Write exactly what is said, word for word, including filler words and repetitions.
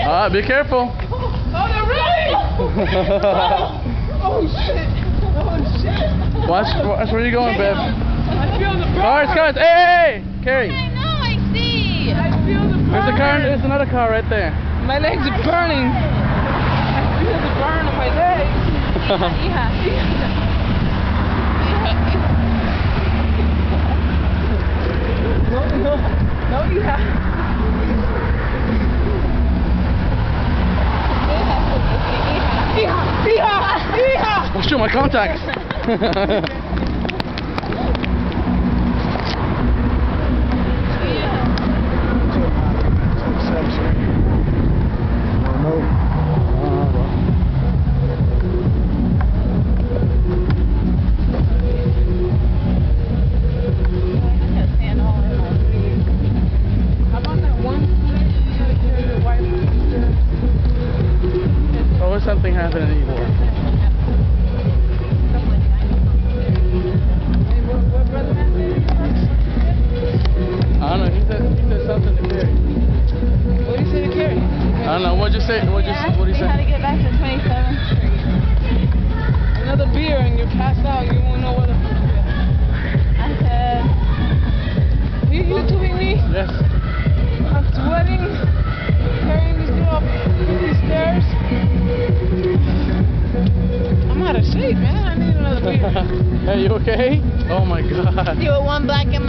Alright, be careful. Oh, they're running! Oh, shit. Oh, shit. Watch, watch where you going, babe. I feel the burn. Cars, cars. Hey, hey, hey. Carrie. I know, I see. I feel the burn. There's a car, there's another car right there. My legs are burning. I feel the burn on my legs. Yeah. No, no, no, you have. Oh shoot, my contacts. Always something happening anymore. I don't know, he said, he said something to Carrie. What did you say to Carrie? I don't know, what'd you say? What'd you, Yeah, what'd you we say? had to get back to twenty-seventh Street. Another beer and you pass out, you won't know what the fuck. I said, You YouTubing me? Yes. I'm sweating, carrying this girl up these stairs. I'm out of shape, man. I need another beer. Hey, you okay? Oh my god. you were one black and